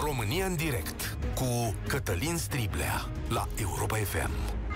România în direct cu Cătălin Striblea la Europa FM.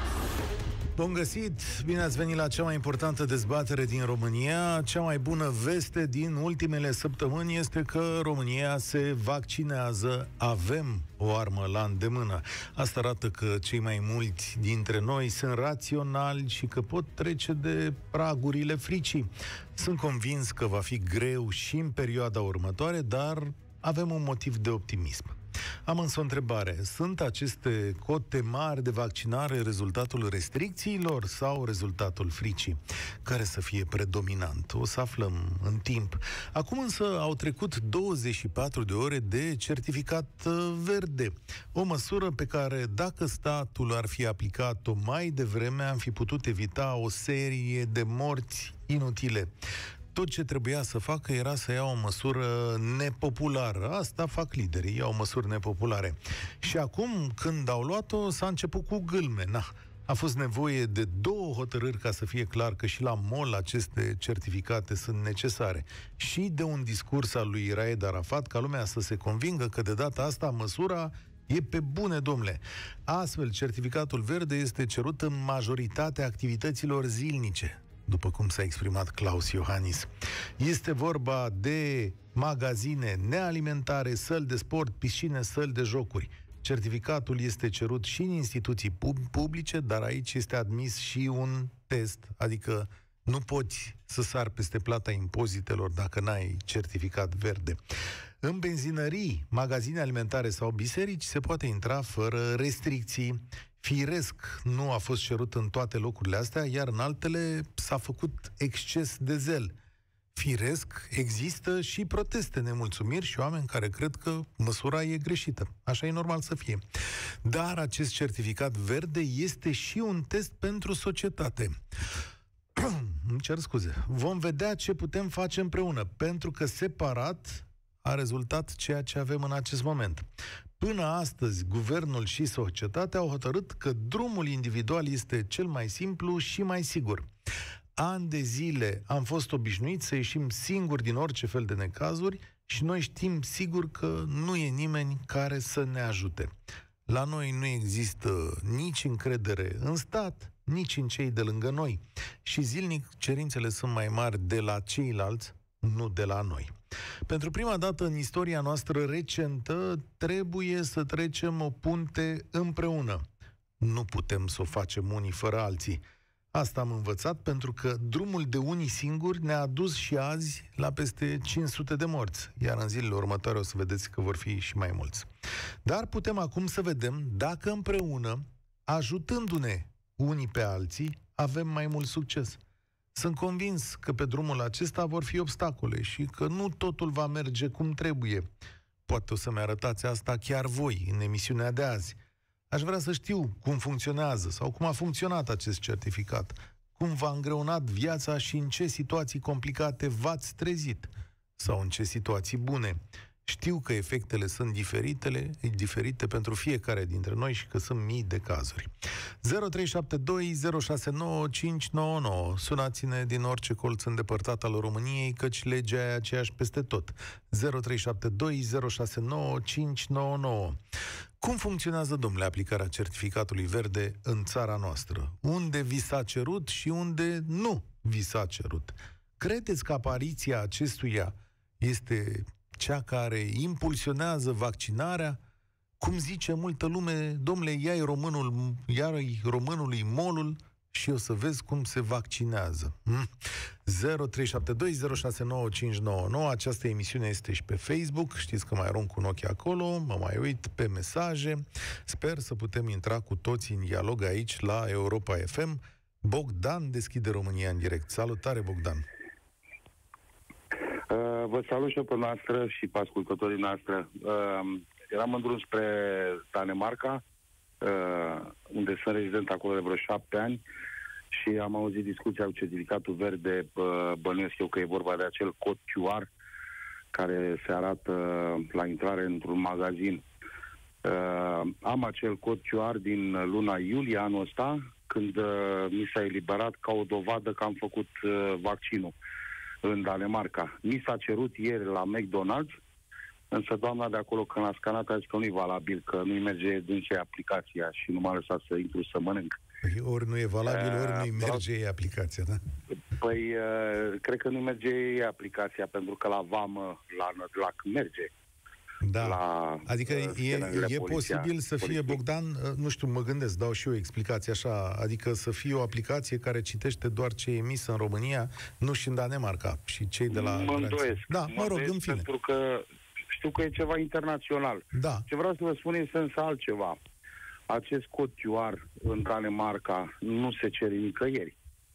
Bun găsit! Bine ați venit la cea mai importantă dezbatere din România. Cea mai bună veste din ultimele săptămâni este că România se vaccinează. Avem o armă la îndemână. Asta arată că cei mai mulți dintre noi sunt raționali și că pot trece de pragurile fricii. Sunt convins că va fi greu și în perioada următoare, dar avem un motiv de optimism. Am însă o întrebare. Sunt aceste cote mari de vaccinare rezultatul restricțiilor sau rezultatul fricii? Care să fie predominant? O să aflăm în timp. Acum însă au trecut 24 de ore de certificat verde. O măsură pe care, dacă statul ar fi aplicat-o mai devreme, am fi putut evita o serie de morți inutile. Tot ce trebuia să facă era să ia o măsură nepopulară. Asta fac liderii, iau măsuri nepopulare. Și acum, când au luat-o, s-a început cu gâlme. A fost nevoie de 2 hotărâri ca să fie clar că și la MOL aceste certificate sunt necesare. Și de un discurs al lui Raed Arafat, ca lumea să se convingă că de data asta măsura e pe bune, domnule. Astfel, certificatul verde este cerut în majoritatea activităților zilnice, după cum s-a exprimat Claus Iohannis. Este vorba de magazine nealimentare, săli de sport, piscine, săli de jocuri. Certificatul este cerut și în instituții publice, dar aici este admis și un test, adică nu poți să sari peste plata impozitelor dacă n-ai certificat verde. În benzinării, magazine alimentare sau biserici se poate intra fără restricții. Firesc nu a fost cerut în toate locurile astea, iar în altele s-a făcut exces de zel. Firesc, există și proteste, nemulțumiri și oameni care cred că măsura e greșită. Așa e normal să fie. Dar acest certificat verde este și un test pentru societate. Îmi cer scuze. Vom vedea ce putem face împreună, pentru că separat a rezultat ceea ce avem în acest moment. Până astăzi, guvernul și societatea au hotărât că drumul individual este cel mai simplu și mai sigur. Ani de zile am fost obișnuiți să ieșim singuri din orice fel de necazuri și noi știm sigur că nu e nimeni care să ne ajute. La noi nu există nici încredere în stat, nici în cei de lângă noi. Și zilnic cerințele sunt mai mari de la ceilalți, nu de la noi. Pentru prima dată în istoria noastră recentă trebuie să trecem o punte împreună. Nu putem să o facem unii fără alții. Asta am învățat pentru că drumul de unii singuri ne-a dus și azi la peste 500 de morți, iar în zilele următoare o să vedeți că vor fi și mai mulți. Dar putem acum să vedem dacă împreună, ajutându-ne unii pe alții, avem mai mult succes. Sunt convins că pe drumul acesta vor fi obstacole și că nu totul va merge cum trebuie. Poate o să-mi arătați asta chiar voi în emisiunea de azi. Aș vrea să știu cum funcționează sau cum a funcționat acest certificat, cum v-a îngreunat viața și în ce situații complicate v-ați trezit sau în ce situații bune. Știu că efectele sunt diferite pentru fiecare dintre noi și că sunt mii de cazuri. 0372069599. Sunați-ne din orice colț îndepărtat al României, căci legea e aceeași peste tot. 0372069599. Cum funcționează, domnule, aplicarea certificatului verde în țara noastră? Unde vi s-a cerut și unde nu vi s-a cerut? Credeți că apariția acestuia este cea care impulsionează vaccinarea? Cum zice multă lume, domnule, ia-i românului molul și o să vezi cum se vaccinează. 0372069599. Această emisiune este și pe Facebook. Știți că mai arunc un ochi acolo, mă mai uit pe mesaje. Sper să putem intra cu toții în dialog aici la Europa FM. Bogdan deschide România în direct. Salutare, Bogdan! Vă salut și eu pe noastră și pe ascultătorii noastre. Eram în drum spre Danemarca, unde sunt rezident acolo de vreo 7 ani și am auzit discuția cu certificatul verde. Bănuiesc eu că e vorba de acel cod QR care se arată la intrare într-un magazin. Am acel cod QR din luna iulie anul ăsta, când mi s-a eliberat ca o dovadă că am făcut vaccinul în Danemarca. Mi s-a cerut ieri la McDonald's Însă doamna de acolo, când a scanat, a zis că nu-i valabil, că nu-i merge dânse aplicația și nu m-a lăsat să intru să mănânc. Ori nu e valabil, ori nu-i merge aplicația, da? Păi, cred că nu merge aplicația, pentru că la vamă, la merge. Da, adică e posibil să fie, Bogdan, nu știu, mă gândesc, dau și eu o explicație așa, adică să fie o aplicație care citește doar ce e emis în România, nu și în Danemarca, și cei de la... Mă îndoiesc. Da, mă rog, în fine. Pentru că știu că e ceva internațional. Da. Ce vreau să vă spun este însă altceva. Acest cod QR în Danemarca nu se cere nicăieri.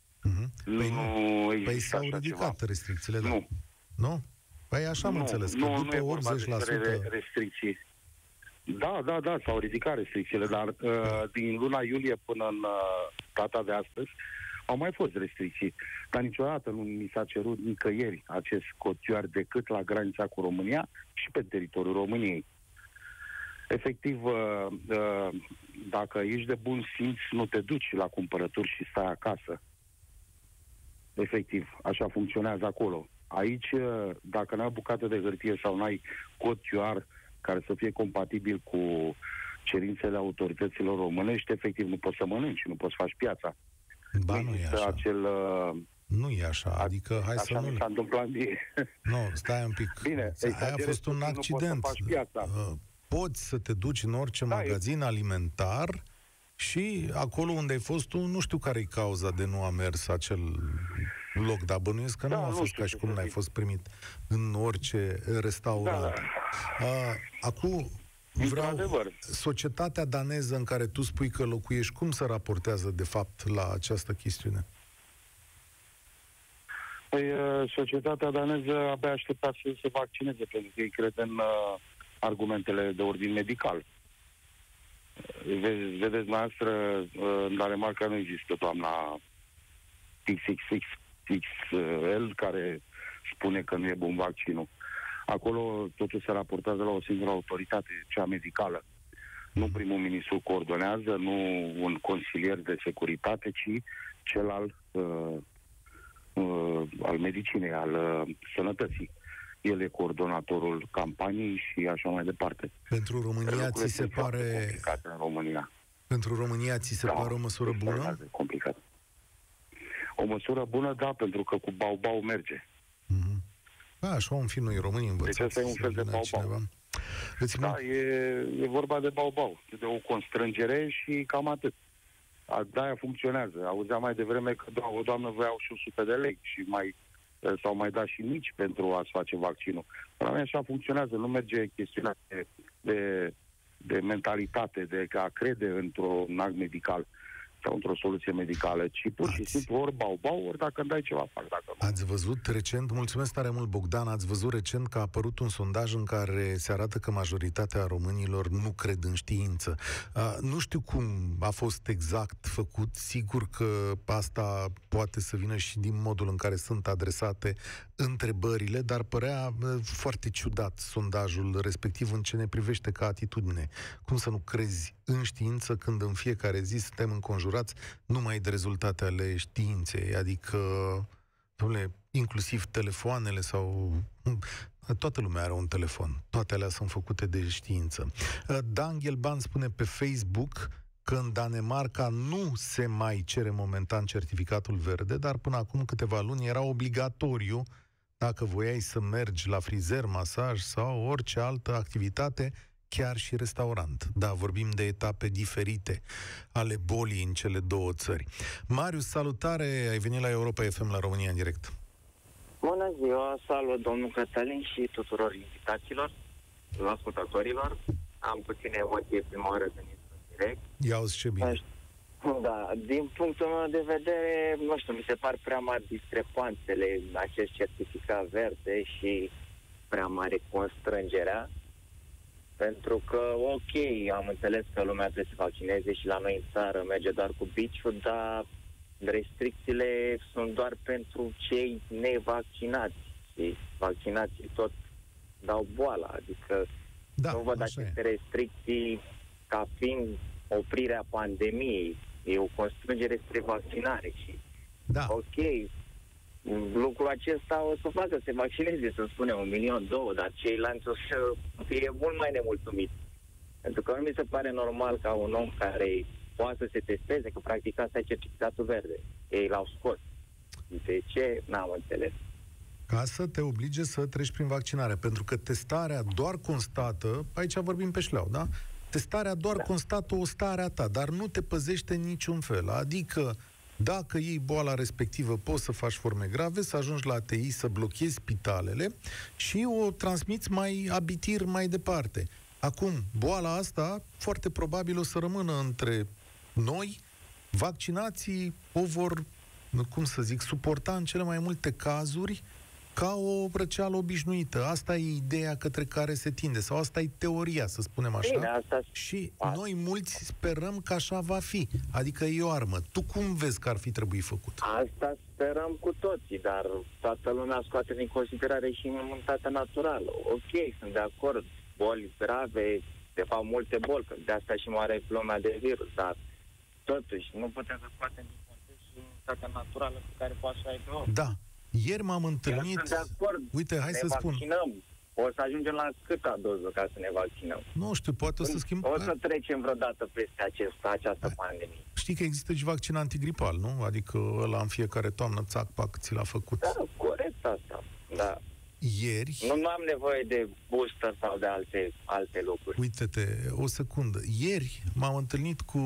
Păi s-au ridicat restricțiile, da. Nu? Păi așa am înțeles, că după 80%... restricții. Da, s-au ridicat restricțiile, dar din luna iulie până în data de astăzi au mai fost restricții. Dar niciodată nu mi s-a cerut nicăieri acest cod QR decât la granița cu România și pe teritoriul României. Efectiv, dacă ești de bun simț, nu te duci la cumpărături și stai acasă. Efectiv, așa funcționează acolo. Aici, dacă n-ai o bucată de hârtie sau n-ai cod QR care să fie compatibil cu cerințele autorităților românești, efectiv nu poți să mănânci, nu poți să faci piața. Ba, nu e așa. Nu e așa, adică hai așa să nu... Așa s-a întâmplat mie. Nu, stai un pic. Bine, aia a fost un accident. Poți să te duci în orice magazin alimentar și acolo unde ai fost tu, nu știu care e cauza de nu a mers acel loc, dar bănuiesc că nu a fost ca și cum n-ai fost primit în orice restaurant. Acum vreau... Societatea daneză în care tu spui că locuiești, cum se raportează de fapt la această chestiune? Păi, societatea daneză abia aștepta să se vaccineze, pentru că ei cred în argumentele de ordin medical. Vedeți, noastră, în Danemarca nu există doamna XXXL care spune că nu e bun vaccinul. Acolo totul se raportează la o singură autoritate, cea medicală. Nu primul ministru coordonează, nu un consilier de securitate, ci cel al medicinei, al sănătății. El e coordonatorul campaniei și așa mai departe. Pentru România ți se pare... în România. Pentru România ți se pare o măsură bună? Complicat. O măsură bună, da, pentru că cu bau-bau merge. Așa om fi noi românii învățați. Deci asta e un fel de bau-bau. Da, e vorba de bau-bau, de o constrângere și cam atât. De-aia funcționează. Auzeam mai devreme că o doamnă voiau și 100 de lei și s-au mai dat și mici pentru a-ți face vaccinul. La mine așa funcționează. Nu merge chestiunea de mentalitate, de a crede într-un act medical sau într-o soluție medicală, ci pur și simplu ori bau-bau, ori dacă îmi dai ceva, fac. Ați văzut recent, mulțumesc tare mult, Bogdan, ați văzut recent că a apărut un sondaj în care se arată că majoritatea românilor nu cred în știință. Nu știu cum a fost exact făcut, sigur că asta poate să vină și din modul în care sunt adresate întrebările, dar părea foarte ciudat sondajul respectiv în ce ne privește ca atitudine. Cum să nu crezi în știință când în fiecare zi suntem înconjurați numai de rezultate ale științei? Adică, dom'le, inclusiv telefoanele sau... Toată lumea are un telefon. Toate alea sunt făcute de știință. Dan Ghelban spune pe Facebook că în Danemarca nu se mai cere momentan certificatul verde, dar până acum câteva luni era obligatoriu dacă voiai să mergi la frizer, masaj sau orice altă activitate, chiar și restaurant. Da, vorbim de etape diferite ale bolii în cele două țări. Marius, salutare! Ai venit la Europa FM, la România în direct. Bună ziua! Salut, domnul Cătălin și tuturor invitaților, ascultătorilor. Am puține emoție prima oară venit în direct. Ia-uzi ce bine! Da, din punctul meu de vedere, nu știu, mi se par prea mari discrepanțele în acest certificat verde și prea mare constrângerea. Pentru că, ok, am înțeles că lumea trebuie să vaccineze și la noi în țară merge doar cu biciul, dar restricțiile sunt doar pentru cei nevaccinați. Și vaccinații tot dau boala, adică nu văd aceste restricții ca fiind oprirea pandemiei. E o constrângere spre vaccinare și, ok, lucrul acesta o să facă să se vaccineze, să spunem, 1 milion, 2, dar ceilalți o să fie mult mai nemulțumiți. Pentru că nu mi se pare normal ca un om care poate să se testeze, că practic asta e certificatul verde. Ei l-au scos. De ce? N-am înțeles. Ca să te oblige să treci prin vaccinare, pentru că testarea doar constată, aici vorbim pe șleau, da? Testarea doar constată o stare a ta, dar nu te păzește în niciun fel. Adică, dacă iei boala respectivă, poți să faci forme grave, să ajungi la ATI, să blochezi spitalele și o transmiți mai abitir mai departe. Acum, boala asta foarte probabil o să rămână între noi, vaccinații o vor, cum să zic, suporta în cele mai multe cazuri ca o răceală obișnuită. Asta e ideea către care se tinde, sau asta e teoria, să spunem așa. Bine, asta... Și noi mulți sperăm că așa va fi. Adică e o armă. Tu cum vezi că ar fi trebuit făcut? Asta sperăm cu toții, dar toată lumea scoate din considerare și imunitatea naturală. Ok, sunt de acord, boli grave, de fapt multe boli, că de asta și moare lumea de virus, dar totuși nu putem să scoatem din context și imunitatea naturală pe care poate să aibă om. Da. Ieri m-am întâlnit... Sunt de acord. Uite, hai să spun. O să ajungem la câta doză ca să ne vaccinăm? Nu știu, poate o să schimbăm. O să trecem vreodată peste această pandemie. Știi că există și vaccin antigripal, nu? Adică ăla în fiecare toamnă, țac, pac, ți l-a făcut. Da, corect asta, da. Ieri... Nu am nevoie de booster sau de alte lucruri. Uite-te, o secundă. Ieri m-am întâlnit cu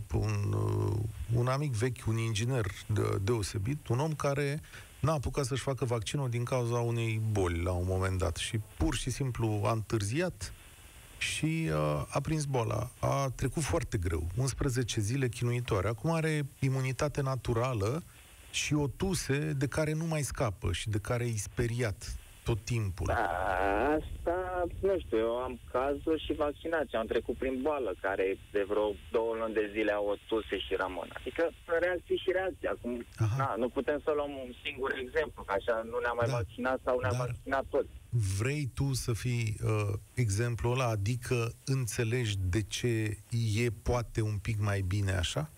un amic vechi, un inginer deosebit, un om care n-a apucat să-și facă vaccinul din cauza unei boli la un moment dat și pur și simplu a întârziat și a prins boala. A trecut foarte greu, 11 zile chinuitoare. Acum are imunitate naturală și o tuse de care nu mai scapă și de care e speriat tot timpul. Da, asta, nu știu, eu am cazuri și vaccinații. Am trecut prin boală, care de vreo 2 luni de zile au o tuse și rămân. Adică reacții și reacții. Acum, nu putem să luăm un singur exemplu, că așa nu ne-am mai vaccinat sau ne-am vaccinat toți. Vrei tu să fii exemplul ăla? Adică înțelegi de ce e poate un pic mai bine așa?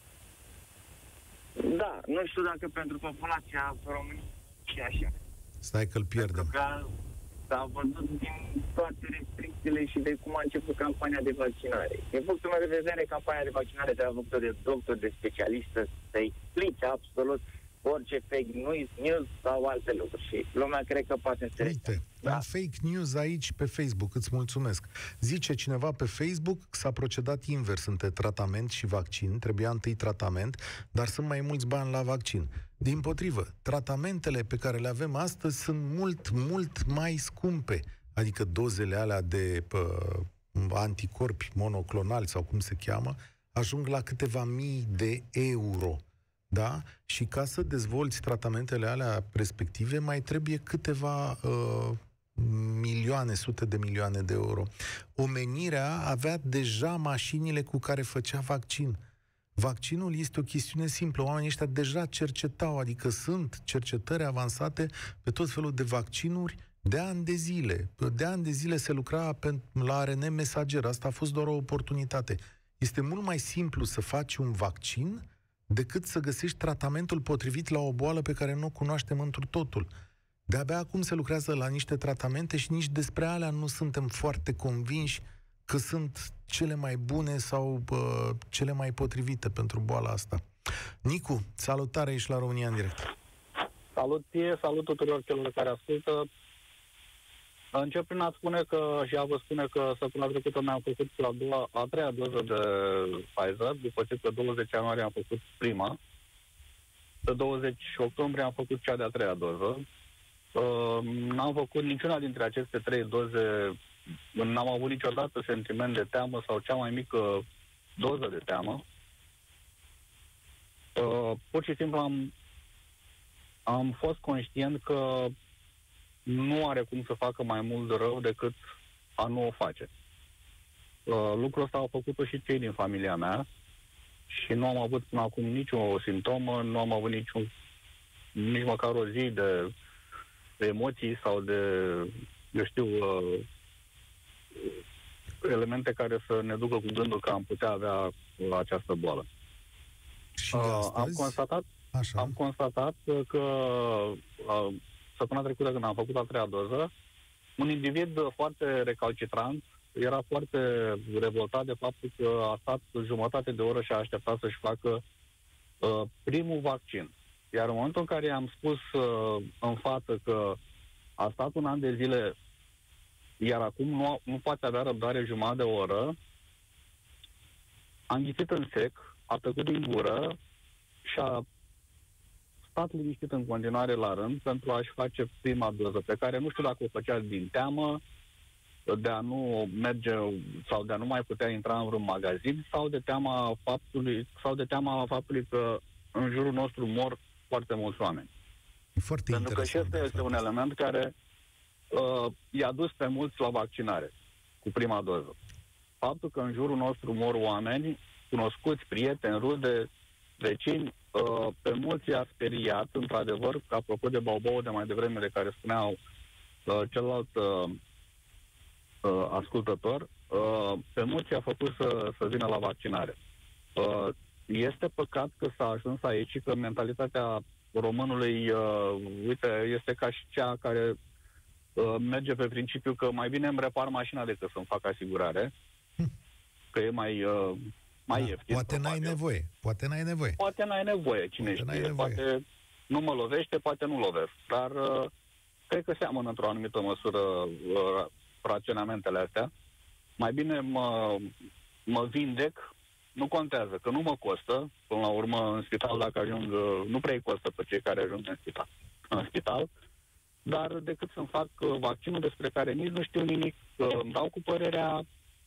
Da, nu știu dacă pentru populația României și așa. Stai că-l pierdem. Pentru că s-a văzut din toate restricțiile și de cum a început campania de vaccinare. Din punctul meu de vedere, campania de vaccinare trebuie făcută de doctor, de specialistă, să explice absolut orice fake news sau alte lucruri. Și lumea cred că poate înțelege. Uite, un fake news aici pe Facebook, îți mulțumesc. Zice cineva pe Facebook că s-a procedat invers între tratament și vaccin, trebuia întâi tratament, dar sunt mai mulți bani la vaccin. Dimpotrivă, tratamentele pe care le avem astăzi sunt mult, mult mai scumpe. Adică dozele alea de anticorpi monoclonali sau cum se cheamă, ajung la câteva mii de euro. Da? Și ca să dezvolți tratamentele alea respective, mai trebuie câteva milioane, sute de milioane de euro. Omenirea avea deja mașinile cu care făcea vaccin. Vaccinul este o chestiune simplă. Oamenii ăștia deja cercetau, adică sunt cercetări avansate pe tot felul de vaccinuri de ani de zile. De ani de zile se lucra la ARN mesager. Asta a fost doar o oportunitate. Este mult mai simplu să faci un vaccin decât să găsești tratamentul potrivit la o boală pe care nu o cunoaștem întru totul. De-abia acum se lucrează la niște tratamente și nici despre alea nu suntem foarte convinși că sunt cele mai bune sau cele mai potrivite pentru boala asta. Nicu, salutare, ești la România în direct. Salut ție, salut tuturor celor care ascultă. Încep prin a spune că, și a vă spune că săptămâna trecută mi-am făcut a treia doză de Pfizer, după ce pe 20 ianuarie am făcut prima. Pe 20 octombrie am făcut cea de-a treia doză. N-am făcut niciuna dintre aceste 3 doze, n-am avut niciodată sentiment de teamă sau cea mai mică doză de teamă. Pur și simplu am fost conștient că nu are cum să facă mai mult rău decât a nu o face. Lucrul ăsta au făcut-o și cei din familia mea și nu am avut până acum nicio simptomă, nu am avut nici măcar o zi de emoții sau de, eu știu, elemente care să ne ducă cu gândul că am putea avea această boală. Și astăzi? Am constatat, Așa. am constatat că săptămâna trecută, când am făcut a 3-a doză, un individ foarte recalcitrant era foarte revoltat de faptul că a stat jumătate de oră și a așteptat să-și facă primul vaccin. Iar în momentul în care i-am spus în față că a stat un an de zile, iar acum nu poate avea răbdare jumătate de oră, a înghițit în sec, a tăcut din gură și a stat liniștit în continuare la rând pentru a-și face prima doză, pe care nu știu dacă o făcea din teamă de a nu merge sau de a nu mai putea intra în vreun magazin sau de teama faptului că în jurul nostru mor foarte mulți oameni. E foarte pentru că și interesant. ăsta este un element care i-a dus pe mulți la vaccinare cu prima doză. Faptul că în jurul nostru mor oameni, cunoscuți, prieteni, rude, vecini, pe mulți i-a speriat, într-adevăr, apropo de Baubou de mai devreme, de care spuneau celălalt ascultător, pe mulți i-a făcut să vină la vaccinare. Este păcat că s-a ajuns aici și că mentalitatea românului, uite, este ca și cea care merge pe principiu că mai bine îmi repar mașina decât să-mi fac asigurare, că e mai ieftin. Poate n-ai nevoie. Poate n-ai nevoie, cine știe. Poate nu mă lovește, poate nu lovesc. Dar cred că seamănă într-o anumită măsură raționamentele astea. Mai bine mă vindec, nu contează, că nu mă costă. Până la urmă, în spital, dacă ajung, nu prea îi costă pe cei care ajung în spital, dar decât să-mi fac vaccinul despre care nici nu știu nimic, îmi dau cu părerea,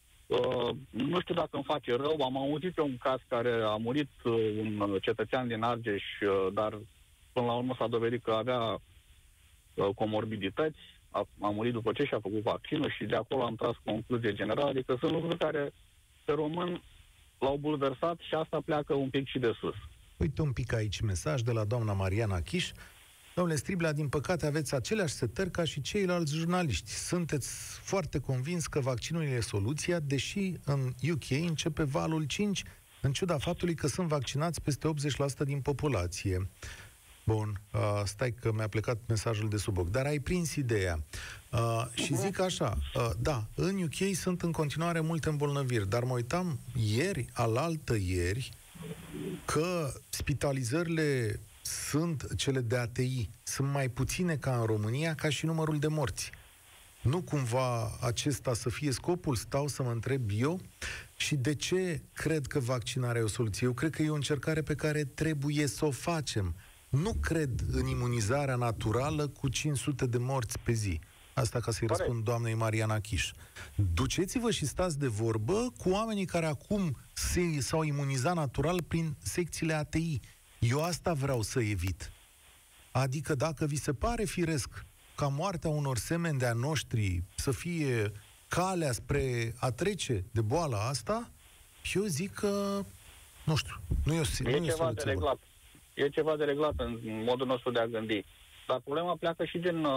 nu știu dacă îmi face rău. Am auzit un caz care a murit un cetățean din Argeș, dar până la urmă s-a dovedit că avea comorbidități, a murit după ce și-a făcut vaccinul și de acolo am tras concluzie generală, adică sunt lucruri care pe român l-au bulversat și asta pleacă un pic și de sus. Uite un pic aici mesaj de la doamna Mariana Chiș. Domnule Striblea, din păcate aveți aceleași setări ca și ceilalți jurnaliști. Sunteți foarte convins că vaccinul e soluția, deși în UK începe valul 5, în ciuda faptului că sunt vaccinați peste 80% din populație. Bun, stai că mi-a plecat mesajul de sub ochi, dar ai prins ideea. Și zic așa, da, în UK sunt în continuare multe îmbolnăviri, dar mă uitam ieri, alaltă ieri, că spitalizările sunt cele de ATI, sunt mai puține ca în România, ca și numărul de morți. Nu cumva acesta să fie scopul? Stau să mă întreb eu. Și de ce cred că vaccinarea e o soluție? Eu cred că e o încercare pe care trebuie să o facem. Nu cred în imunizarea naturală cu 500 de morți pe zi. Asta ca să-i răspund doamnei Mariana Chiș. Duceți-vă și stați de vorbă cu oamenii care acum s-au imunizat natural prin secțiile ATI. Eu asta vreau să evit. Adică dacă vi se pare firesc ca moartea unor semeni de-a noștri să fie calea spre a trece de boala asta, eu zic că, nu știu, nu e ceva de reglat. E ceva de reglat în modul nostru de a gândi. Dar problema pleacă și din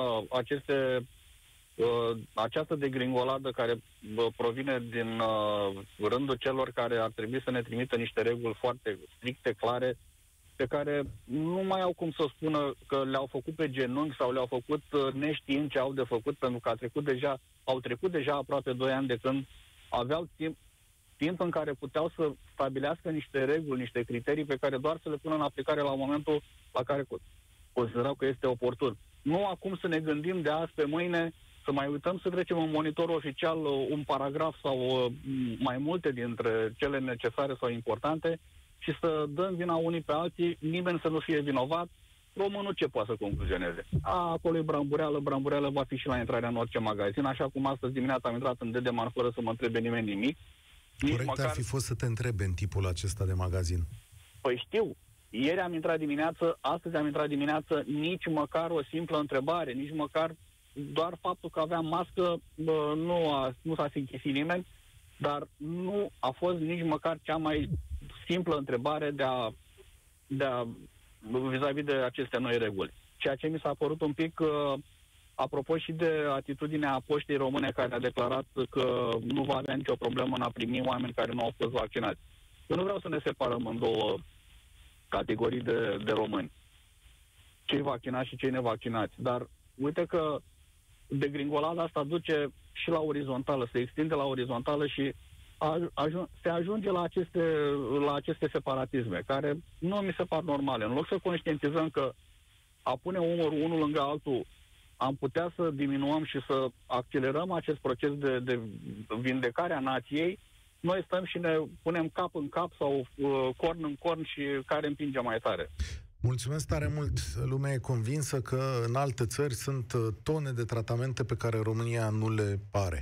această degringoladă care provine din rândul celor care ar trebui să ne trimită niște reguli foarte stricte, clare, pe care nu mai au cum să spună că le-au făcut pe genunchi sau le-au făcut neștiind ce au de făcut, pentru că au trecut deja aproape 2 ani de când aveau timp în care puteau să stabilească niște reguli, niște criterii pe care doar să le pună în aplicare la momentul la care considerau că este oportun. Nu acum să ne gândim de azi pe mâine, să mai uităm să trecem în monitorul oficial un paragraf sau mai multe dintre cele necesare sau importante și să dăm vina unii pe alții, nimeni să nu fie vinovat. Românul ce poate să concluzioneze? Acolo e brambureală va fi și la intrarea în orice magazin, așa cum astăzi dimineața am intrat în Dedeman fără să mă întrebe nimeni nimic. Corect ar fi fost să te întrebe în tipul acesta de magazin. Păi știu, ieri am intrat dimineață, astăzi am intrat dimineață, nici măcar o simplă întrebare, nici măcar doar faptul că aveam mască, nu s-a închisit nimeni, dar nu a fost nici măcar cea mai simplă întrebare vis-a-vis de aceste noi reguli. Ceea ce mi s-a părut un pic, apropo și de atitudinea Poștei Române, care a declarat că nu va avea nicio problemă în a primi oameni care nu au fost vaccinați. Eu nu vreau să ne separăm în categorii de români. Cei vaccinați și cei nevaccinați. Dar uite că degringolada asta duce și la orizontală, se extinde la orizontală și se ajunge la aceste separatisme, care nu mi se par normale. În loc să conștientizăm că a pune umărul unul lângă altul, am putea să diminuăm și să accelerăm acest proces de vindecare a nației, noi stăm și ne punem cap în cap sau corn în corn și care împinge mai tare. Mulțumesc tare mult. Lumea e convinsă că în alte țări sunt tone de tratamente pe care România nu le pare.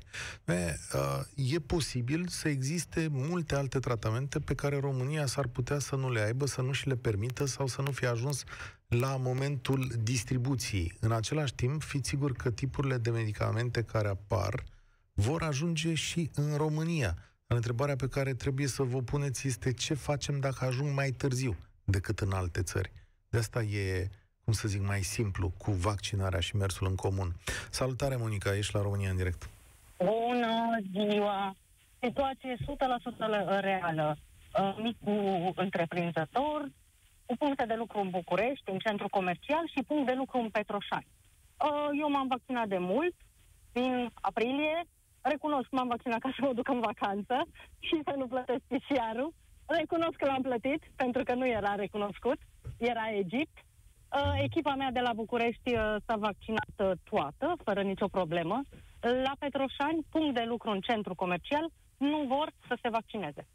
E posibil să existe multe alte tratamente pe care România s-ar putea să nu le aibă, să nu și le permită sau să nu fie ajuns la momentul distribuției. În același timp, fiți sigur că tipurile de medicamente care apar vor ajunge și în România. Întrebarea pe care trebuie să vă puneți este ce facem dacă ajung mai târziu decât în alte țări. De asta e, cum să zic, mai simplu cu vaccinarea și mersul în comun. Salutare, Monica, ești la România în direct. Bună ziua! Situație 100% reală. Micul întreprinzător, cu puncte de lucru în București, în centru comercial și punct de lucru în Petroșani. Eu m-am vaccinat de mult, din aprilie. Recunosc că m-am vaccinat ca să mă duc în vacanță și să nu plătesc PCR-ul. Recunosc că l-am plătit, pentru că nu era recunoscut. Era Egipt. Echipa mea de la București s-a vaccinat toată, fără nicio problemă. La Petroșani, punct de lucru în centru comercial, nu vor să se vaccineze.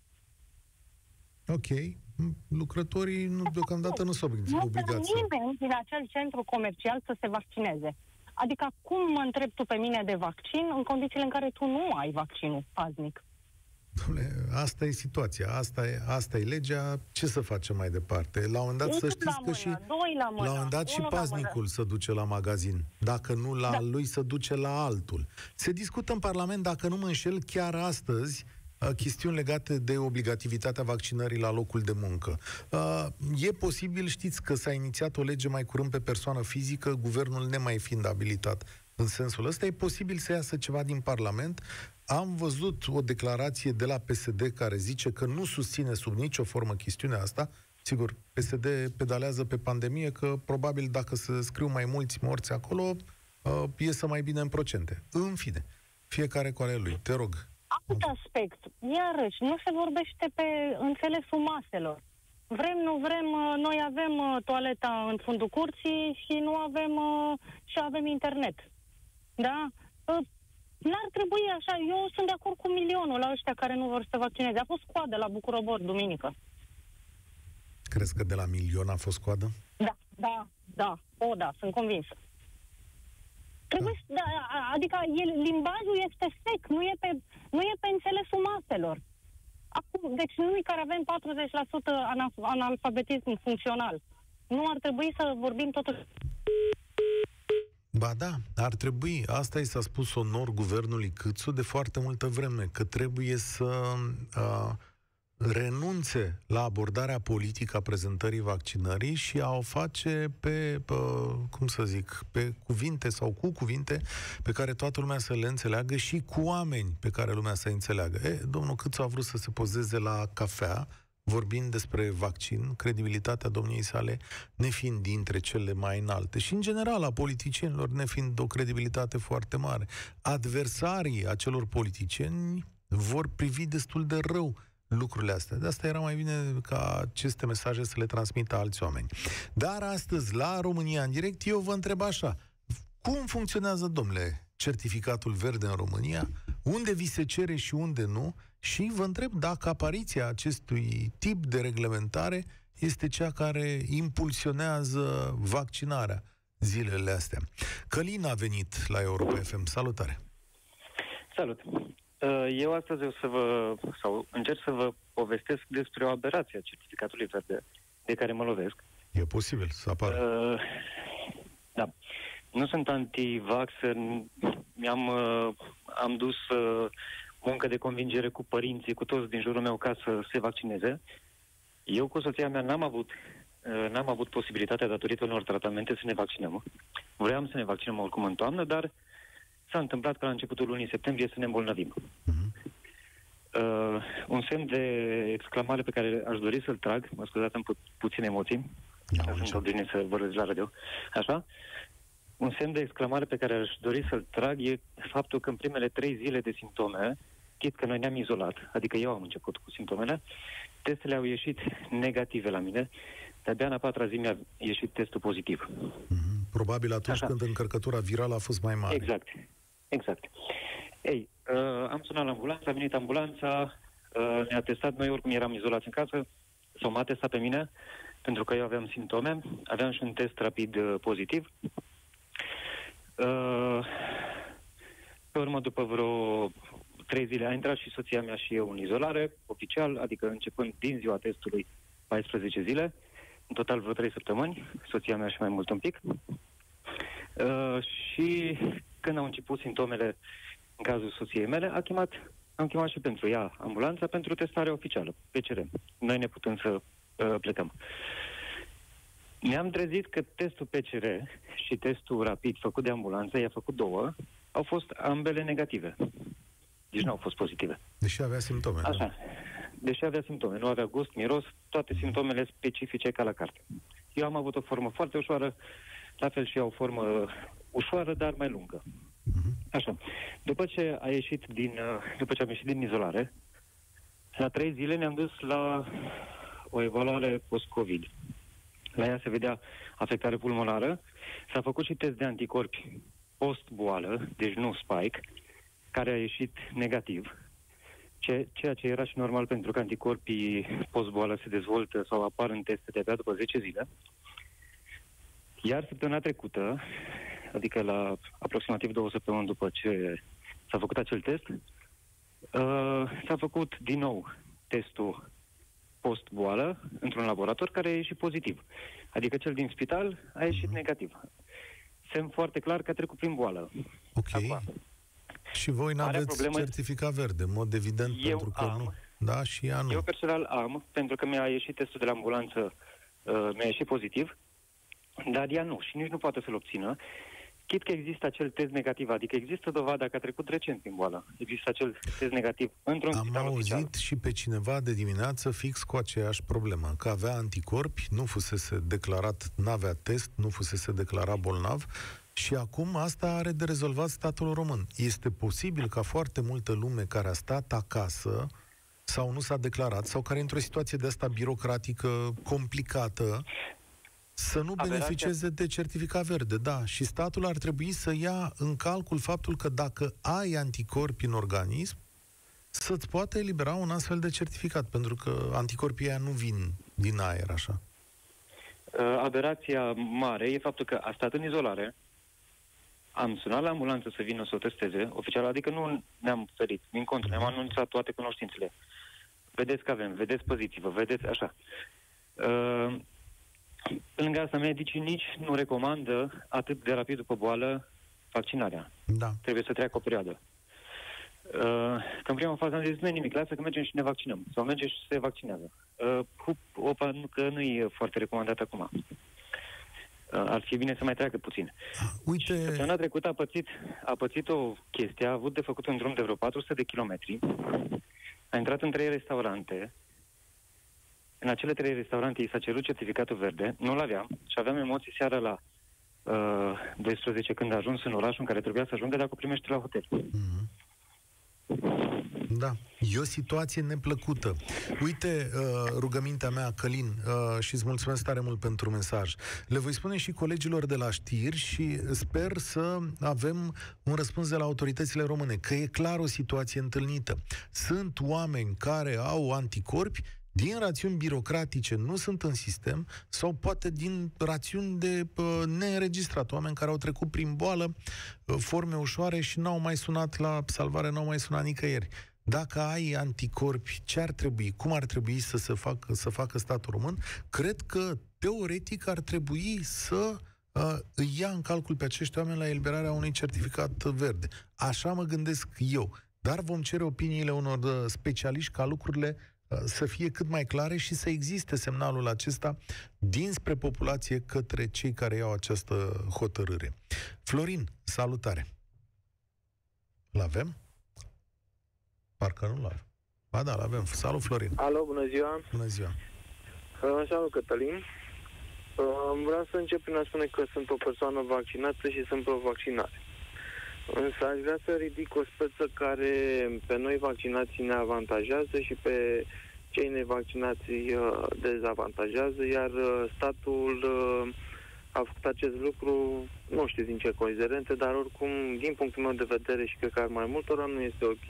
Ok. Lucrătorii deocamdată nu sunt obligați. Nu nimeni din acel centru comercial să se vaccineze. Adică cum mă întrebi tu pe mine de vaccin în condițiile în care tu nu ai vaccinul paznic? Asta e situația, asta e legea, ce să facem mai departe? La un moment dat să știți că și la un moment dat și paznicul se duce la magazin, dacă nu la lui se duce la altul. Se discută în Parlament, dacă nu mă înșel, chiar astăzi, chestiuni legate de obligativitatea vaccinării la locul de muncă. E posibil, știți că s-a inițiat o lege mai curând pe persoană fizică, guvernul nemai fiind abilitat în sensul ăsta, e posibil să iasă ceva din Parlament. Am văzut o declarație de la PSD care zice că nu susține sub nicio formă chestiunea asta. Sigur, PSD pedalează pe pandemie, că probabil dacă se scriu mai mulți morți acolo, iesă mai bine în procente. În fine, fiecare cu ale lui. Te rog. Alt aspect. Iarăși, nu se vorbește pe înțelesul maselor. Vrem, nu vrem, noi avem toaleta în fundul curții și nu avem și avem internet. Da? N-ar trebui așa. Eu sunt de acord cu 1.000.000 la ăștia care nu vor să se vaccineze. A fost coadă la Bucurobor, duminică. Crezi că de la 1.000.000 a fost coadă? Da. Sunt convinsă. Trebuie adică limbajul este sec, nu e pe înțelesul maselor. Acum, deci noi care avem 40% analfabetism funcțional, nu ar trebui să vorbim totuși... Ba da, ar trebui. Asta i s-a spus onor guvernului Câțu de foarte multă vreme, că trebuie să renunțe la abordarea politică a prezentării vaccinării și a o face pe cuvinte sau cu cuvinte pe care toată lumea să le înțeleagă și cu oameni pe care lumea să înțeleagă. Domnul Câțu a vrut să se pozeze la cafea, vorbind despre vaccin, credibilitatea domniei sale nefiind dintre cele mai înalte și, în general, a politicienilor nefiind o credibilitate foarte mare. Adversarii acelor politicieni vor privi destul de rău lucrurile astea. De asta era mai bine ca aceste mesaje să le transmită alți oameni. Dar astăzi, la România în direct, eu vă întreb așa: cum funcționează, domnule, certificatul verde în România? Unde vi se cere și unde nu? Și vă întreb dacă apariția acestui tip de reglementare este cea care impulsionează vaccinarea zilele astea. Călin a venit la Europa FM. Salutare! Salut! Eu astăzi încerc să vă povestesc despre o aberație a certificatului verde de care mă lovesc. E posibil să apară. Da. Nu sunt anti-vaxxer, am dus muncă de convingere cu părinții, cu toți din jurul meu ca să se vaccineze. Eu cu soția mea n-am avut posibilitatea, datorită unor tratamente, să ne vaccinăm. Vreau să ne vaccinăm oricum în toamnă, dar s-a întâmplat că la începutul lunii septembrie să ne îmbolnăvim. Un semn de exclamare pe care aș dori să-l trag, mă scuzați, am puține emoții, sunt obișnuit să vorbesc la radio, așa. Un semn de exclamare pe care aș dori să-l trag e faptul că în primele 3 zile de simptome, chit că noi ne-am izolat, adică eu am început cu simptomele, testele au ieșit negative la mine, de-abia în a 4-a zi mi-a ieșit testul pozitiv. Probabil atunci când încărcătura virală a fost mai mare. Exact. Ei, am sunat la ambulanță, a venit ambulanța, ne-a testat, noi oricum eram izolați în casă, sau m-a testat pe mine, pentru că eu aveam simptome, aveam și un test rapid pozitiv. Pe urmă, după vreo 3 zile, a intrat și soția mea și eu în izolare, oficial, adică începând din ziua testului 14 zile, în total vreo 3 săptămâni, soția mea și mai mult un pic. Și când au început simptomele în cazul soției mele, am chemat și pentru ea ambulanța pentru testare oficială, PCR. Noi ne putem să plecăm. Ne-am trezit că testul PCR și testul rapid făcut de ambulanță, i-a făcut 2, au fost ambele negative. Deci nu au fost pozitive. Deși avea simptome. Așa. Da? Deși avea simptome. Nu avea gust, miros, toate simptomele specifice ca la carte. Eu am avut o formă foarte ușoară, la fel și ea o formă ușoară, dar mai lungă. Așa. După ce am ieșit din izolare, la 3 zile ne-am dus la o evaluare post-COVID. La ea se vedea afectare pulmonară. S-a făcut și test de anticorpi post-boală, deci nu spike, care a ieșit negativ. Ceea ce era și normal, pentru că anticorpii post-boală se dezvoltă sau apar în teste de-abia după 10 zile. Iar săptămâna trecută, adică la aproximativ 2 săptămâni după ce s-a făcut acel test, s-a făcut din nou testul post-boală într-un laborator care a ieșit pozitiv. Adică cel din spital a ieșit negativ. Semn foarte clar că a trecut prin boală. Ok. Și voi n-aveți certificat verde, în mod evident, pentru că nu. Da, și ea nu. Eu personal am, pentru că mi-a ieșit testul de la ambulanță, mi-a ieșit pozitiv, dar ea nu, și nici nu poate să-l obțină. Chit că există acel test negativ, adică există dovada că a trecut recent prin boală. Există acel test negativ într-un spital oficial. Am auzit și pe cineva de dimineață fix cu aceeași problemă, că avea anticorpi, nu fusese declarat, n-avea test, nu fusese declarat bolnav, și acum asta are de rezolvat statul român. Este posibil ca foarte multă lume care a stat acasă sau nu s-a declarat, sau care e într-o situație de asta birocratică complicată, să nu beneficieze de certificat verde, da. Și statul ar trebui să ia în calcul faptul că dacă ai anticorpi în organism, să-ți poată elibera un astfel de certificat, pentru că anticorpii aia nu vin din aer, așa. Aberația mare e faptul că a stat în izolare, am sunat la ambulanță să vină să o testeze, oficial, adică nu ne-am ferit, din contră, ne-am anunțat toate cunoștințele. Vedeți că avem, vedeți, păziți-vă, vedeți, așa. Pe lângă asta, medicii nici nu recomandă atât de rapid după boală vaccinarea. Da. Trebuie să treacă o perioadă. Că în prima fază am zis, nu-i nimic, lasă că mergem și ne vaccinăm. Sau mergem și se vaccinează. Că nu e foarte recomandat acum. Ar fi bine să mai treacă puțin. Uite... Săptămâna trecută a pățit o chestie, a avut de făcut un drum de vreo 400 de kilometri, a intrat în 3 restaurante. În acele 3 restaurante i s-a cerut certificatul verde, nu l-aveam și aveam emoții seara la 12 când a ajuns în orașul în care trebuia să ajungă, dacă o primește la hotel. Da, e o situație neplăcută. Uite, rugămintea mea, Călin, și îți mulțumesc tare mult pentru mesaj. Le voi spune și colegilor de la știri și sper să avem un răspuns de la autoritățile române, că e clar o situație întâlnită. Sunt oameni care au anticorpi, din rațiuni birocratice nu sunt în sistem, sau poate din rațiuni de neînregistrat, oameni care au trecut prin boală, forme ușoare și n-au mai sunat la salvare, n-au mai sunat nicăieri. Dacă ai anticorpi, ce ar trebui? Cum ar trebui să facă statul român? Cred că, teoretic, ar trebui să îi ia în calcul pe acești oameni la eliberarea unui certificat verde. Așa mă gândesc eu. Dar vom cere opiniile unor specialiști ca lucrurile să fie cât mai clare și să existe semnalul acesta dinspre populație către cei care iau această hotărâre. Florin, salutare! L-avem? Parcă nu l-avem. Ba da, l-avem. Salut, Florin. Alo, bună ziua. Bună ziua. Salut, Cătălin. Vreau să încep prin a spune că sunt o persoană vaccinată și sunt pro-vaccinare. Însă aș vrea să ridic o speță care pe noi vaccinații ne avantajează și pe cei nevaccinați dezavantajează, iar statul a făcut acest lucru, nu știu din ce considerente, dar oricum, din punctul meu de vedere și cred că al mai multora, nu este ok.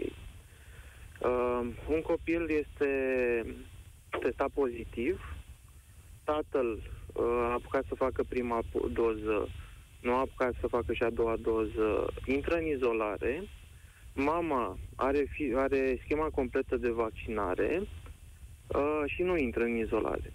Un copil este testat pozitiv, tatăl a apucat să facă prima doză, nu a apucat să facă și a doua doză, intră în izolare, mama are schema completă de vaccinare și nu intră în izolare.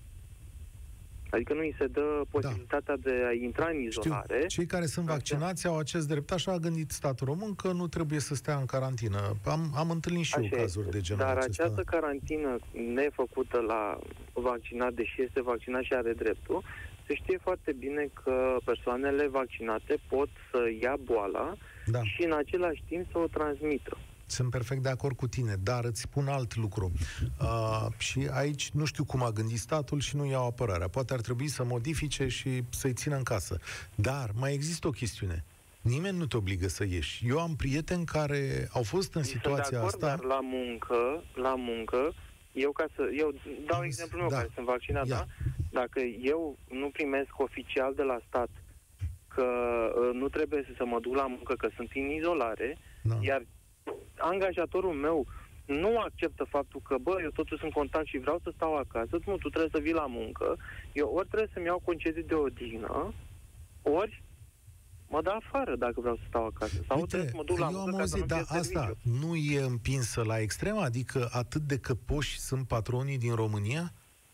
Adică nu îi se dă posibilitatea de a intra în izolare. Știu, cei care sunt vaccinați au acest drept. Așa a gândit statul român, că nu trebuie să stea în carantină. Am întâlnit și eu cazuri de genul acesta. Dar această carantină nefăcută la vaccinat, deși este vaccinat și are dreptul, se știe foarte bine că persoanele vaccinate pot să ia boala și în același timp să o transmită. Sunt perfect de acord cu tine, dar îți spun alt lucru. Și aici nu știu cum a gândit statul și nu iau apărarea. Poate ar trebui să modifice și să-i țină în casă. Dar mai există o chestiune. Nimeni nu te obligă să ieși. Eu am prieteni care au fost în situația asta... Dar la muncă, eu dau exemplul meu, care sunt vaccinat, da? Dacă eu nu primesc oficial de la stat că nu trebuie să mă duc la muncă, că sunt în izolare, iar angajatorul meu nu acceptă faptul că, eu totuși sunt în contact și vreau să stau acasă, nu, tu trebuie să vii la muncă, eu ori trebuie să-mi iau concediu de odihnă, ori mă dă afară dacă vreau să stau acasă. Sau trebuie să mă duc la muncă ca să nu fie asta nu e împinsă la extremă? Adică atât de căpoși sunt patronii din România?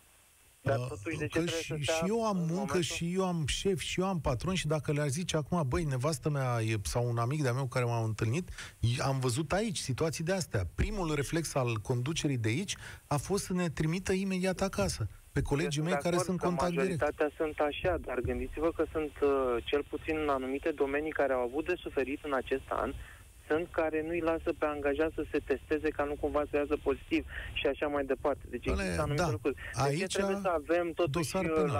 Dar totuși de ce și eu am muncă, și eu am șef, și eu am patron și dacă le-ar zice acum, nevastă mea sau un amic de-a meu care m-a întâlnit, am văzut aici situații de astea. Primul reflex al conducerii de aici a fost să ne trimită imediat acasă pe colegii mei care sunt contact direct. Majoritatea sunt așa, dar gândiți-vă că sunt cel puțin în anumite domenii care au avut de suferit în acest an, sunt care nu-i lasă pe angajat să se testeze ca nu cumva să iasă pozitiv și așa mai departe. Deci există anumite lucruri. De ce trebuie să avem totuși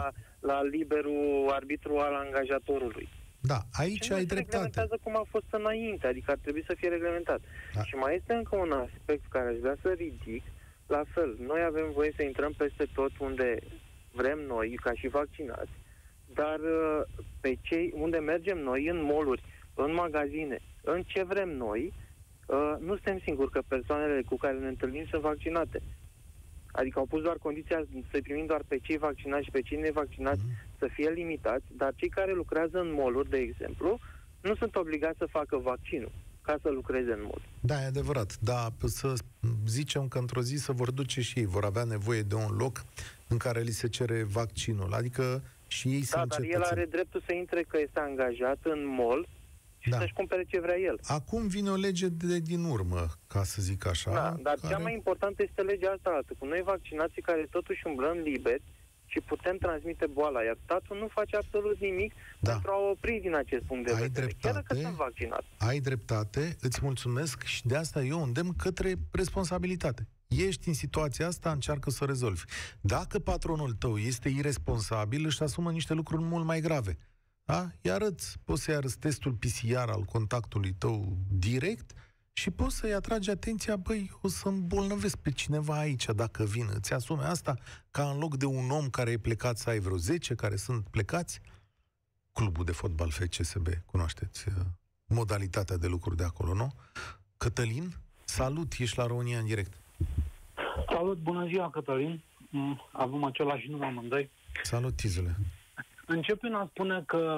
la liberul arbitru al angajatorului? Da, aici ai dreptate. Reglementează cum a fost înainte, adică ar trebui să fie reglementat. Da. Și mai este încă un aspect care aș vrea să ridic. La fel, noi avem voie să intrăm peste tot unde vrem noi, ca și vaccinați, dar pe cei unde mergem noi, în mall-uri, în magazine, în ce vrem noi, nu suntem singuri că persoanele cu care ne întâlnim sunt vaccinate. Adică au pus doar condiția să primim doar pe cei vaccinați și pe cei nevaccinați să fie limitați, dar cei care lucrează în mall-uri, de exemplu, nu sunt obligați să facă vaccinul ca să lucreze în mall. Da, e adevărat, dar să zicem că într-o zi se vor duce și ei, vor avea nevoie de un loc în care li se cere vaccinul, adică și ei sunt dar el are dreptul să intre că este angajat în mall și să-și cumpere ce vrea el. Acum vine o lege din urmă, ca să zic așa. Dar cea mai importantă este legea asta, cu noi vaccinații care totuși umblăm liberi și putem transmite boala, iar statul nu face absolut nimic pentru a opri din acest punct de vedere, chiar dacă sunt vaccinat. Ai dreptate, îți mulțumesc și de asta eu îndemn către responsabilitate. Ești în situația asta, încearcă să o rezolvi. Dacă patronul tău este irresponsabil, își asumă niște lucruri mult mai grave. Da? Poți să-i arăți testul PCR al contactului tău direct și poți să-i atragi atenția, o să îmbolnăvesc pe cineva aici dacă vin. Îți asume asta ca în loc de un om care e plecat să ai vreo 10 care sunt plecați? Clubul de fotbal FCSB, cunoașteți modalitatea de lucru de acolo, nu? Cătălin, salut, ești la România în direct. Salut, bună ziua, Cătălin. Avem același nume amândoi. Salut, Tizule. Încep prin a spune că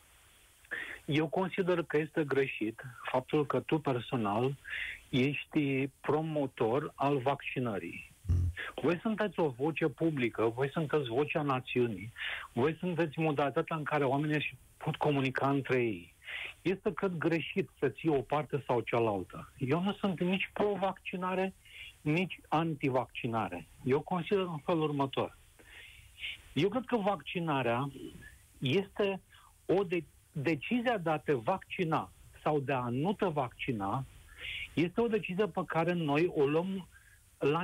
eu consider că este greșit faptul că tu personal ești promotor al vaccinării. Voi sunteți o voce publică, voi sunteți vocea națiunii, voi sunteți modalitatea în care oamenii își pot comunica între ei. Este, cred, greșit să ții o parte sau cealaltă. Eu nu sunt nici pro-vaccinare, nici anti-vaccinare. Eu consider în felul următor. Eu cred că vaccinarea este decizia de a te vaccina, sau sau de a nu te vaccina, este o decizie pe care noi o luăm la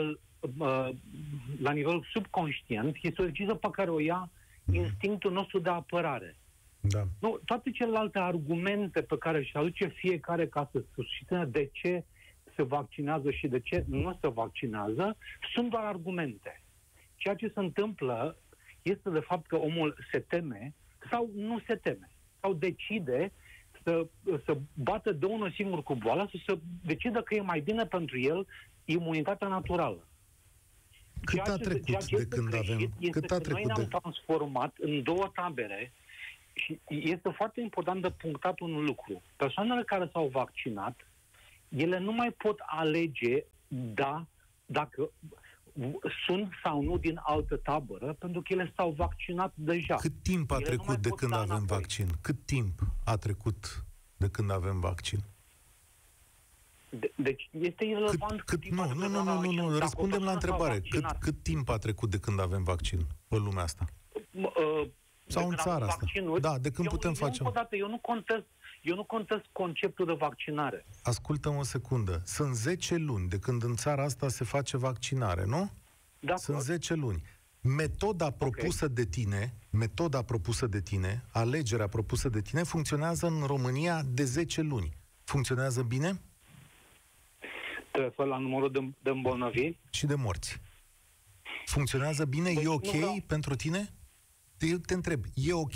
nivel subconștient, este o decizie pe care o ia instinctul nostru de apărare. Da. Nu, toate celelalte argumente pe care își aduce fiecare ca să susțină de ce se vaccinează și de ce nu se vaccinează, sunt doar argumente. Ceea ce se întâmplă este de fapt că omul se teme sau nu se teme, sau decide să bată de unul singur cu boala, să decidă că e mai bine pentru el imunitatea naturală. Cât a trecut de când avem? Cât a trecut noi ne-am transformat în două tabere și este foarte important de punctat un lucru. Persoanele care s-au vaccinat, ele nu mai pot alege dacă sunt sau nu din altă tabără, pentru că ele s-au vaccinat deja. Cât timp a trecut de când avem vaccin? Cât timp a trecut de când avem vaccin? Deci este irelevant cât timp a trecut. Nu, răspundem la întrebare. Cât timp a trecut de când avem vaccin în lumea asta? Sau în țara asta? Da, de când putem face? Eu nu contest conceptul de vaccinare. Ascultă-mă o secundă. Sunt 10 luni de când în țara asta se face vaccinare, nu? Da. Sunt 10 luni. Metoda propusă de tine, alegerea propusă de tine, funcționează în România de 10 luni. Funcționează bine? Te referi la numărul de îmbolnăviri? Și de morți. Funcționează bine? E ok pentru tine? Eu te întreb, e ok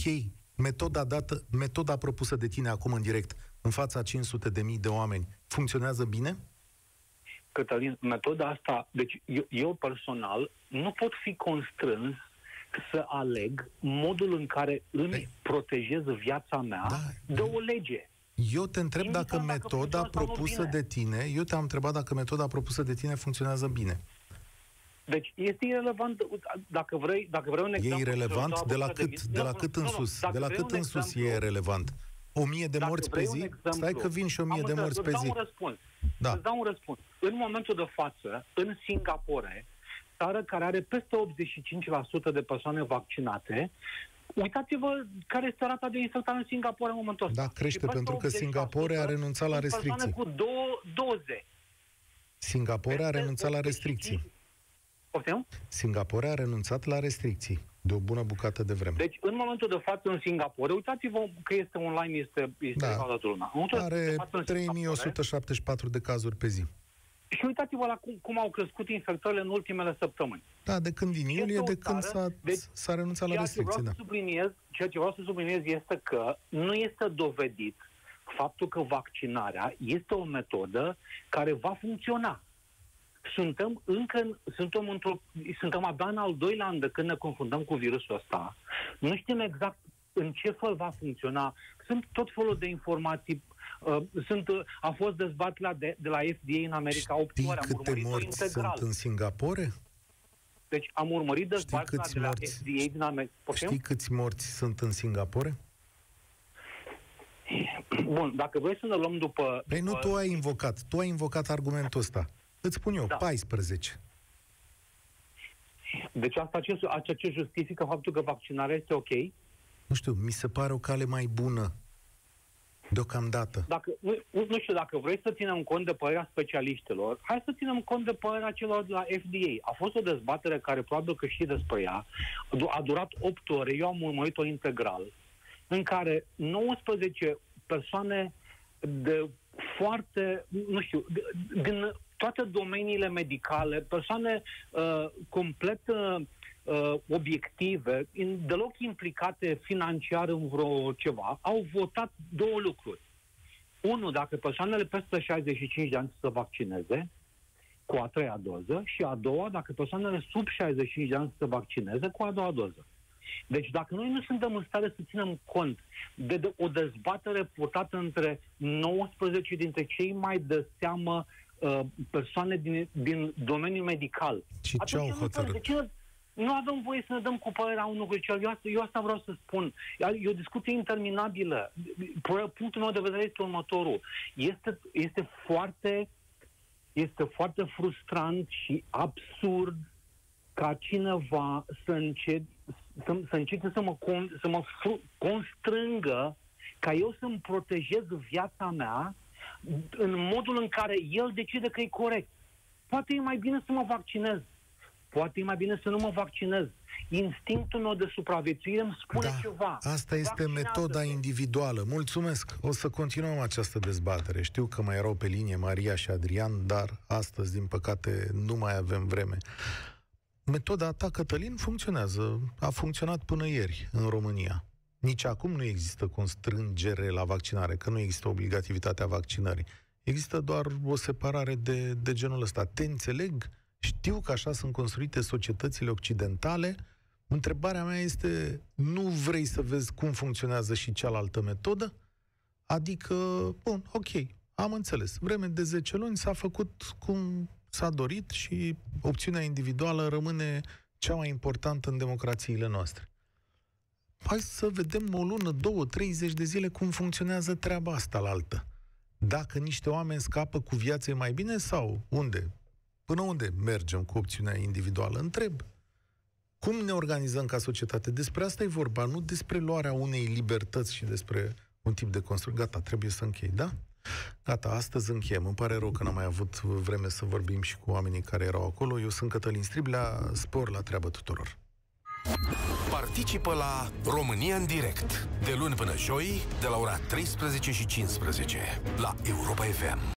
metoda propusă de tine acum în direct, în fața 500.000 de oameni, funcționează bine? Cătălin, metoda asta, deci eu personal nu pot fi constrâns să aleg modul în care îmi protejez viața mea de o lege. Eu te întreb dacă metoda propusă de tine, eu te-am întrebat dacă metoda propusă de tine funcționează bine. Deci este irelevant, dacă vrei un exemplu... E irelevant? De la cât în sus? De la cât în sus e relevant? 1000 de morți pe zi? Stai că vin și 1000 de morți pe zi. Îți dau un răspuns. În momentul de față, în Singapore, țară care are peste 85% de persoane vaccinate, uitați-vă care este rata de infectare în Singapore în momentul ăsta. Da, crește, pentru că Singapore a renunțat la restricții. Persoane cu 2 doze. Singapore a renunțat la restricții. Poftim? Singapore a renunțat la restricții de o bună bucată de vreme. Deci, în momentul de față, în Singapore, uitați-vă că este online, este toată lumea. Are 3174 de cazuri pe zi. Și uitați-vă la cum au crescut infectările în ultimele săptămâni. Da, de când din iulie, de când s-a renunțat la restricții. Ceea ce vreau să subliniez este că nu este dovedit faptul că vaccinarea este o metodă care va funcționa. Suntem abia în al doilea an de când ne confruntăm cu virusul ăsta. Nu știm exact în ce fel va funcționa. Sunt tot felul de informații. A fost dezbaterea de la FDA în America 8 ore. Știi câte morți sunt în Singapore? Deci am urmărit dezbaterea de la FDA din America. Știi câți morți sunt în Singapore? Bun, dacă vrei să ne luăm după... Păi nu, tu ai invocat argumentul ăsta. Îți spun eu, 14. Deci asta ce justifică faptul că vaccinarea este ok? Nu știu, mi se pare o cale mai bună deocamdată. Nu știu, dacă vrei să ținem cont de părerea specialiștilor, hai să ținem cont de părerea celor de la FDA. A fost o dezbatere care probabil că știi despre ea. A durat 8 ore, eu am urmărit-o integral, în care 19 persoane de foarte, nu știu, din toate domeniile medicale, persoane complet obiective, deloc implicate financiar în vreo ceva, au votat două lucruri. Unu, dacă persoanele peste 65 de ani să se vaccineze cu a 3-a doză, și a doua, dacă persoanele sub 65 de ani să se vaccineze cu a 2-a doză. Deci dacă noi nu suntem în stare să ținem cont de o dezbatere purtată între 19 dintre cei mai de seamă persoane din domeniul medical. Și ce au hotărât? Nu avem voie să ne dăm cu părerea unul cu celălalt. Eu asta vreau să spun. E o discuție interminabilă. Punctul meu de vedere este următorul. Este foarte frustrant și absurd ca cineva să încerce să mă constrângă ca eu să-mi protejez viața mea în modul în care el decide că e corect. Poate e mai bine să mă vaccinez. Poate e mai bine să nu mă vaccinez. Instinctul meu de supraviețuire îmi spune ceva. Asta este metoda individuală. Mulțumesc. O să continuăm această dezbatere. Știu că mai erau pe linie Maria și Adrian, dar astăzi, din păcate, nu mai avem vreme. Metoda ta, Cătălin, funcționează. A funcționat până ieri în România. Nici acum nu există constrângere la vaccinare, că nu există obligativitatea vaccinării. Există doar o separare de genul ăsta. Te înțeleg, știu că așa sunt construite societățile occidentale. Întrebarea mea este, nu vrei să vezi cum funcționează și cealaltă metodă? Adică, bun, ok, am înțeles. Vreme de 10 luni s-a făcut cum s-a dorit și opțiunea individuală rămâne cea mai importantă în democrațiile noastre. Hai să vedem o lună, 2, 30 de zile cum funcționează treaba asta la altă. Dacă niște oameni scapă cu viața mai bine sau unde? Până unde mergem cu opțiunea individuală? Întreb. Cum ne organizăm ca societate? Despre asta e vorba, nu despre luarea unei libertăți și despre un tip de construcție. Gata, trebuie să închei, da? Gata, astăzi încheiem. Îmi pare rău că n-am mai avut vreme să vorbim și cu oamenii care erau acolo. Eu sunt Cătălin Striblea, spor la treabă tuturor. Participă la România în direct, de luni până joi, de la ora 13:15, la Europa FM.